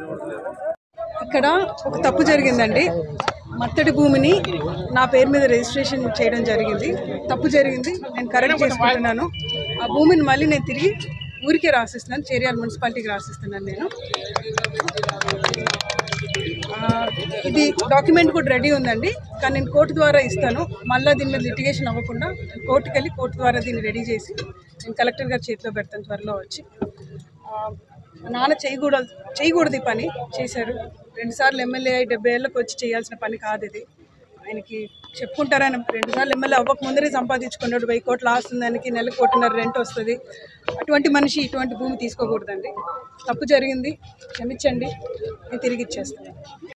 ఇక్కడ ఒక తప్పు జరిగిందండి. మత్తడి భూమిని నా పేరు మీద రిజిస్ట్రేషన్ చేయడం జరిగింది. తప్పు జరిగింది, నేను కరెక్ట్ చేసుకుంటున్నాను. ఆ భూమిని మళ్ళీ నేను తిరిగి ఊరికే రాసిస్తున్నాను, చేర్యాల మున్సిపాలిటీకి రాసిస్తున్నాను. నేను ఇది డాక్యుమెంట్ కూడా రెడీ ఉందండి, కానీ నేను కోర్టు ద్వారా ఇస్తాను. మళ్ళీ దీని మీద లిటిగేషన్ అవ్వకుండా కోర్టుకి వెళ్ళి కోర్టు ద్వారా దీన్ని రెడీ చేసి నేను కలెక్టర్ గారి చేతిలో పెడతాను త్వరలో వచ్చి. నాన్న చేయకూడదు ఈ పని చేశారు. 2 సార్లు ఎమ్మెల్యే 70 ఏళ్ళకి వచ్చి చేయాల్సిన పని కాదు ఇది. ఆయనకి చెప్పుకుంటారని 2 సార్లు ఎమ్మెల్యే అవ్వక ముందరే సంపాదించుకున్నాడు. 1000 కోట్లు ఆస్తుంది, దానికి నెలకు 1.5 రెంట్ వస్తుంది. అటువంటి మనిషి ఇటువంటి భూమి తీసుకోకూడదండి. తప్పు జరిగింది, క్షమించండి, నేను తిరిగి ఇచ్చేస్తాను.